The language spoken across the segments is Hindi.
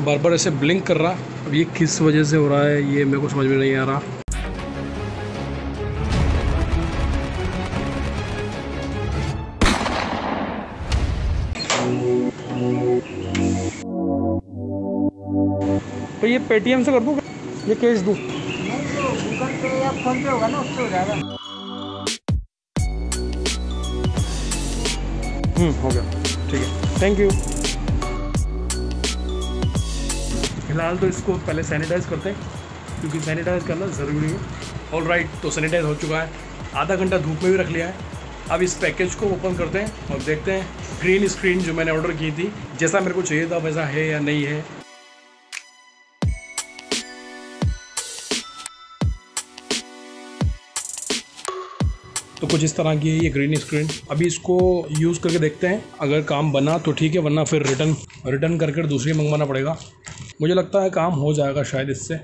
बार बार ऐसे ब्लिंक कर रहा। अब ये किस वजह से हो रहा है ये मेरे को समझ में नहीं आ रहा। तो ये पेटीएम से कर दूँ, ये कैश दूँ? गूगल पे या फोन पे होगा ना, उससे हो जाएगा। हो गया, ठीक है, थैंक यू। फिलहाल तो इसको पहले सैनिटाइज करते हैं क्योंकि सैनिटाइज करना ज़रूरी है। ऑल राइट, तो सैनिटाइज हो चुका है, आधा घंटा धूप में भी रख लिया है। अब इस पैकेज को ओपन करते हैं और देखते हैं ग्रीन स्क्रीन जो मैंने ऑर्डर की थी जैसा मेरे को चाहिए था वैसा है या नहीं है। तो कुछ इस तरह की है ये ग्रीन स्क्रीन। अभी इसको यूज़ करके देखते हैं, अगर काम बना तो ठीक है, वरना फिर रिटर्न करके दूसरी मंगवाना पड़ेगा। मुझे लगता है काम हो जाएगा शायद इससे।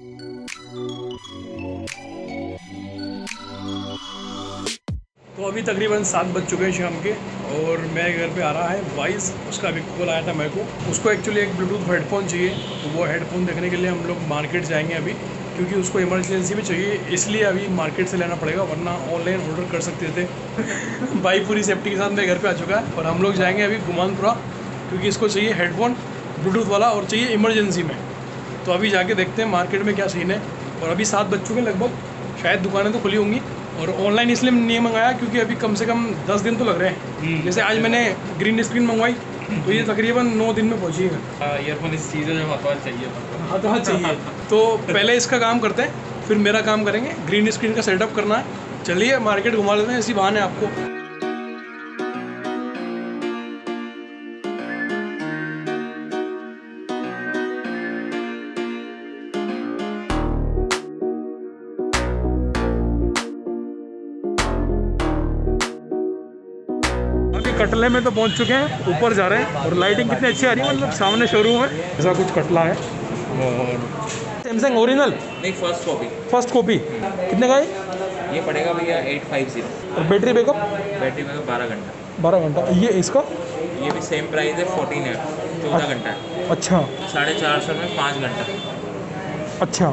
तो अभी तकरीबन 7 बज चुके हैं शाम के और मेरे घर पे आ रहा है वाइस। उसका अभी कॉल आया था मेरे को, उसको एक्चुअली एक ब्लूटूथ हेडफोन चाहिए। तो वो हेडफोन देखने के लिए हम लोग मार्केट जाएंगे अभी, क्योंकि उसको इमरजेंसी में चाहिए, इसलिए अभी मार्केट से लेना पड़ेगा, वरना ऑनलाइन ऑर्डर कर सकते थे। भाई पूरी सेफ्टी के साथ मेरे घर पे आ चुका है और हम लोग जाएंगे अभी गुमानपुरा, क्योंकि इसको चाहिए हेडफोन ब्लूटूथ वाला और चाहिए इमरजेंसी में। तो अभी जाके देखते हैं मार्केट में क्या सीन है। और अभी 7 बज चुके लगभग, शायद दुकानें तो खुली होंगी। और ऑनलाइन इसलिए नहीं मंगाया क्योंकि अभी कम से कम 10 दिन तो लग रहे हैं। जैसे आज मैंने ग्रीन स्क्रीन मंगवाई तो ये तकरीबन 9 दिन में पहुँचेगा। ईयरफोन इस चीज़ है जो हाथ चाहिए, हाथ चाहिए। तो पहले इसका काम करते हैं, फिर मेरा काम करेंगे। ग्रीन स्क्रीन का सेटअप करना है। चलिए मार्केट घुमा लेते हैं, इसी बहाने आपको। कटले में तो पहुंच चुके हैं, ऊपर जा रहे हैं। और लाइटिंग कितनी अच्छी आ रही है, मतलब सामने शोरूम है, ऐसा कुछ कटला है। और सैमसंग ओरिजिनल नहीं, फर्स्ट कॉपी कितने का है? ये पड़ेगा भैया 850। और बैटरी बैकअप? 12 घंटा। ये इसका? ये भी सेम प्राइस है, 14 है, 14 घंटा है। अच्छा, 450 में 5 घंटा। अच्छा।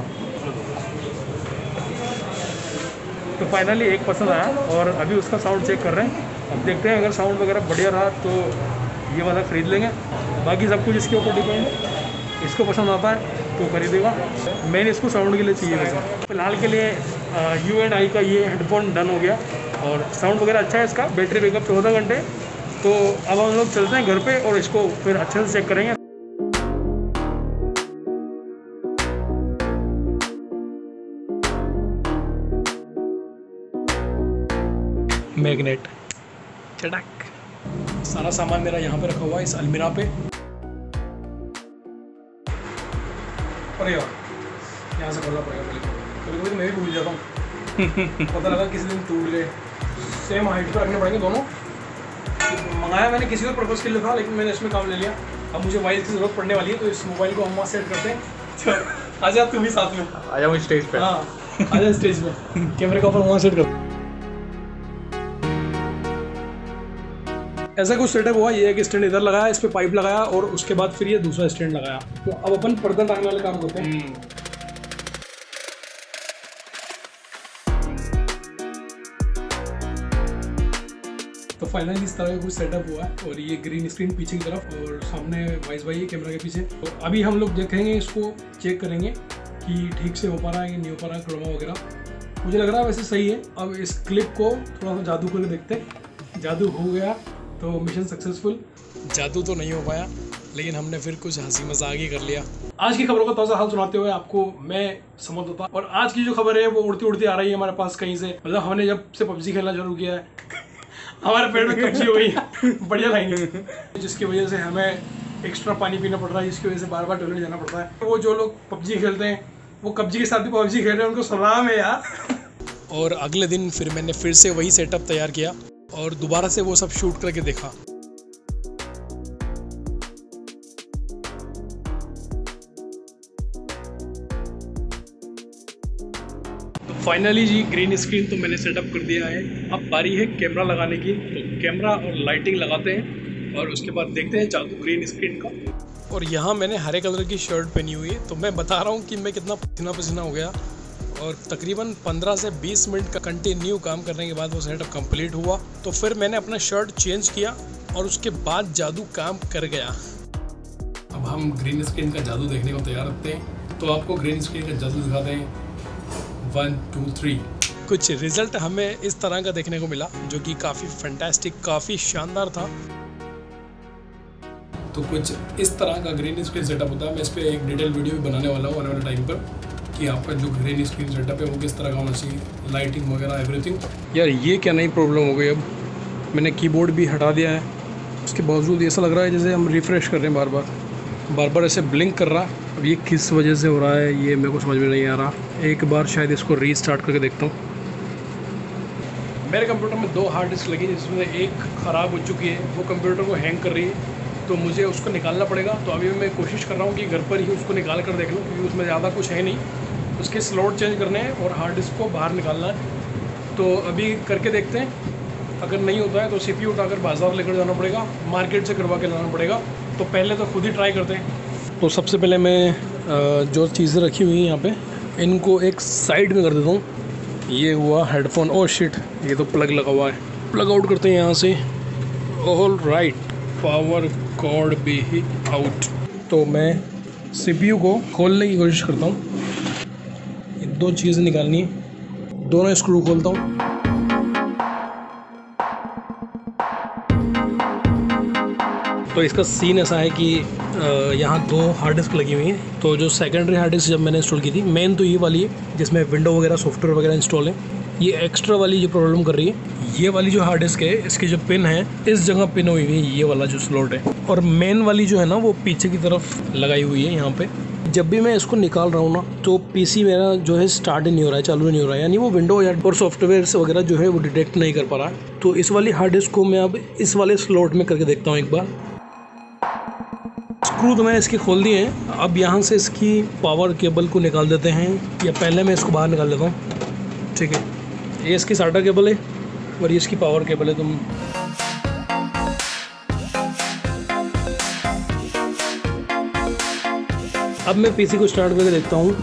तो फाइनली एक पसंद आया और अभी उसका साउंड चेक कर रहे हैं। अब देखते हैं, अगर साउंड वगैरह बढ़िया रहा तो ये वाला ख़रीद लेंगे। बाकी सब कुछ इसके ऊपर डिपेंड है, इसको पसंद आता है तो खरीदेगा। मेन इसको साउंड के लिए चाहिए वैसे। फिलहाल के लिए U&I का ये हेडफोन डन हो गया और साउंड वगैरह अच्छा है इसका। बैटरी बैकअप 14 घंटे। तो अब हम लोग चलते हैं घर पे और इसको फिर अच्छे से चेक करेंगे। मैग्नेट चटक, सारा सामान मेरा यहाँ पे रखा हुआ है इस अलमीरा पे। अरे यार, यहाँ से खोलना पड़ेगा कभी कभी तो मैं भी भूल जाता हूँ। पता लगा किसी दिन टूट गए। सेम हाइट पर रखने पड़ेंगे दोनों। मंगाया मैंने किसी और पर्पज़ के लिए था, लेकिन मैंने इसमें काम ले लिया। अब मुझे मोबाइल की ज़रूरत पड़ने वाली है, तो इस मोबाइल को हम वहाँ सेट करते हैं। आजा तू भी साथ में, आ जाओ स्टेज पे। हाँ आजा स्टेज पे, कैमरे का ऊपर वहाँ सेट कर। ऐसा कुछ सेटअप हुआ। ये एक स्टैंड इधर लगाया, इस पे पाइप लगाया और उसके बाद फिर ये दूसरा स्टैंड लगाया। तो अब अपन पर्दा टांगने वाले काम करते हैं। तो फाइनली इस तरह का कुछ सेटअप हुआ है और ये ग्रीन स्क्रीन पीछे की तरफ और सामने वाइस भाई कैमरा के पीछे। तो अभी हम लोग देखेंगे, इसको चेक करेंगे कि ठीक से हो पा रहा है कि नहीं हो पा रहा है। क्रोमा वगैरह मुझे लग रहा है वैसे सही है। अब इस क्लिप को थोड़ा सा जादू करके देखते हैं। जादू हो गया तो मिशन सक्सेसफुल। जादू तो नहीं हो पाया, लेकिन हमने फिर कुछ हंसी मजाक ही कर लिया। आज की खबरों का ताज़ा हाल सुनाते हुए आपको मैं समझ होता। और आज की जो खबर है वो उड़ती उड़ती आ रही है हमारे पास कहीं से। मतलब हमने जब से PUBG खेलना शुरू किया है हमारे पेट में कब्जी हो गई। बढ़िया लाइन, जिसकी वजह से हमें एक्स्ट्रा पानी पीना पड़ रहा है, जिसकी वजह से बार बार टॉयलेट जाना पड़ता है। वो जो लोग PUBG खेलते हैं वो कब्जी के साथ भी PUBG खेल रहे हैं, उनको सलाम है यार। और अगले दिन फिर मैंने फिर से वही सेटअप तैयार किया और दोबारा से वो सब शूट करके देखा। तो फाइनली जी ग्रीन स्क्रीन तो मैंने सेटअप कर दिया है। अब बारी है कैमरा लगाने की। तो कैमरा और लाइटिंग लगाते हैं और उसके बाद देखते हैं जादू ग्रीन स्क्रीन का। और यहाँ मैंने हरे कलर की शर्ट पहनी हुई है, तो मैं बता रहा हूँ कि मैं कितना पसीना पसीना हो गया। और तकरीबन 15 से 20 मिनट का कंटिन्यू काम करने के बाद वो सेटअप कंप्लीट हुआ। तो फिर मैंने अपना शर्ट चेंज किया और उसके बाद जादू काम कर गया। अब हम ग्रीन स्क्रीन का जादू देखने को तैयार रखते हैं, तो आपको ग्रीन स्क्रीन का जादू दिखाते हैं। 1 2 3। कुछ रिजल्ट हमें इस तरह का देखने को मिला, जो कि काफ़ी फैंटास्टिक, काफ़ी शानदार था। तो कुछ इस तरह का ग्रीन स्क्रीन सेटअप होता है। मैं इस पर एक डिटेल वीडियो भी बनाने वाला हूँ आने वाले टाइम पर, कि आपका जो ग्रीन स्क्रीन सेटअप है वो किस तरह का होना चाहिए, लाइटिंग वगैरह एवरीथिंग। यार ये क्या नई प्रॉब्लम हो गई। अब मैंने कीबोर्ड भी हटा दिया है, उसके बावजूद ऐसा लग रहा है जैसे हम रिफ़्रेश कर रहे हैं, बार बार ऐसे ब्लिंक कर रहा है। अब ये किस वजह से हो रहा है ये मेरे को समझ में नहीं आ रहा। एक बार शायद इसको रीस्टार्ट करके देखता हूँ। मेरे कंप्यूटर में 2 हार्ड डिस्क लगी, जिसमें एक ख़राब हो चुकी है, वो कंप्यूटर को हैंग कर रही है, तो मुझे उसको निकालना पड़ेगा। तो अभी मैं कोशिश कर रहा हूँ कि घर पर ही उसको निकाल कर देख लूँ, क्योंकि उसमें ज़्यादा कुछ है नहीं। उसके स्लॉट चेंज करने हैं और हार्ड डिस्क को बाहर निकालना है। तो अभी करके देखते हैं। अगर नहीं होता है तो CPU उठाकर बाज़ार लेकर जाना पड़ेगा, मार्केट से करवा के लाना पड़ेगा। तो पहले तो खुद ही ट्राई करते हैं। तो सबसे पहले मैं जो चीज़ें रखी हुई हैं यहाँ पे, इनको एक साइड में कर देता हूँ। ये हुआ हेडफोन। ओह शिट, ये तो प्लग लगा हुआ है। प्लग आउट करते हैं यहाँ से। ऑल राइट, पावर कॉर्ड भी ही आउट। तो मैं CPU को खोलने की कोशिश करता हूँ। 2 चीज़ें निकालनी है, दोनों स्क्रू खोलता हूँ। तो इसका सीन ऐसा है कि यहाँ 2 हार्ड डिस्क लगी हुई हैं। तो जो सेकेंडरी हार्ड डिस्क जब मैंने इंस्टॉल की थी, मेन तो ये वाली है जिसमें विंडो वगैरह सॉफ्टवेयर वगैरह इंस्टॉल है। ये एक्स्ट्रा वाली जो प्रॉब्लम कर रही है, ये वाली जो हार्ड डिस्क है, इसकी जो पिन है इस जगह पिन हुई हुई है, ये वाला जो स्लॉट है। और मेन वाली जो है ना, वो पीछे की तरफ लगाई हुई है यहाँ पे। जब भी मैं इसको निकाल रहा हूँ ना, तो PC मेरा जो है स्टार्ट ही नहीं हो रहा है, चालू नहीं हो रहा है। यानी वो विंडो या और सॉफ्टवेयर से वगैरह जो है वो डिटेक्ट नहीं कर पा रहा है। तो इस वाली हार्ड डिस्क को मैं अब इस वाले स्लॉट में करके देखता हूँ एक बार। स्क्रू तो मैंने इसके खोल दिए हैं। अब यहाँ से इसकी पावर केबल को निकाल देते हैं, या पहले मैं इसको बाहर निकाल देता हूँ। ठीक है, ये इसकी SATA केबल है और ये इसकी पावर केबल है। तुम अब मैं PC को स्टार्ट करके देखता हूँ।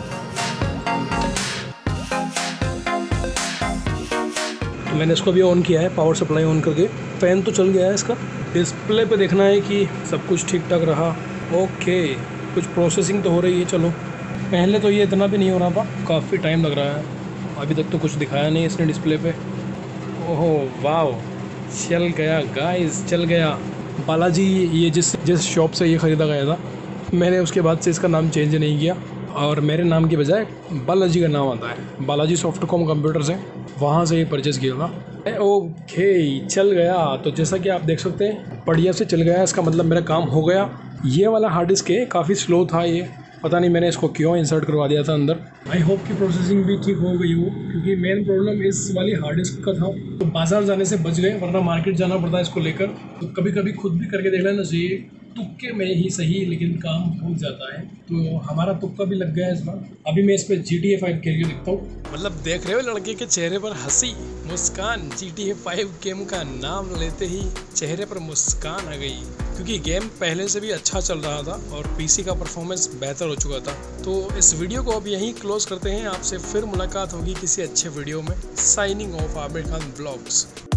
तो मैंने इसको अभी ऑन किया है, पावर सप्लाई ऑन करके। फ़ैन तो चल गया है इसका। डिस्प्ले पे देखना है कि सब कुछ ठीक ठाक रहा। ओके, कुछ प्रोसेसिंग तो हो रही है। चलो, पहले तो ये इतना भी नहीं हो रहा था, काफ़ी टाइम लग रहा है। अभी तक तो कुछ दिखाया नहीं इसने डिस्प्ले पे। ओहो वाओ, चल गया गाइस, चल गया। बालाजी, ये जिस शॉप से ये ख़रीदा गया था, मैंने उसके बाद से इसका नाम चेंज नहीं किया और मेरे नाम की बजाय बालाजी का नाम आता है। बालाजी सॉफ्टकॉम कंप्यूटर्स हैं, वहाँ से ये परचेज़ किया था। ओके, चल गया। तो जैसा कि आप देख सकते हैं, बढ़िया से चल गया। इसका मतलब मेरा काम हो गया। ये वाला हार्ड डिस्क है, काफ़ी स्लो था ये, पता नहीं मैंने इसको क्यों इंसर्ट करवा दिया था अंदर। आई होप कि प्रोसेसिंग भी ठीक हो गई हो, क्योंकि मेन प्रॉब्लम इस वाली हार्ड डिस्क का था। तो बाज़ार जाने से बच गए, वरना मार्केट जाना पड़ता है इसको लेकर। तो कभी कभी खुद भी करके देख लेना चाहिए, तुक्के में ही सही, लेकिन काम हो जाता है। तो हमारा तुक्का भी लग गया इस बार। अभी मैं इस पर GTA 5 खेल के देखता हूँ। मतलब देख रहे हो लड़के के चेहरे पर हंसी, मुस्कान। GTA 5 गेम का नाम लेते ही चेहरे पर मुस्कान आ गई, क्योंकि गेम पहले से भी अच्छा चल रहा था और PC का परफॉर्मेंस बेहतर हो चुका था। तो इस वीडियो को अब यहीं क्लोज करते हैं। आपसे फिर मुलाकात होगी किसी अच्छे वीडियो में। Signing off, Aamir Khan blogs.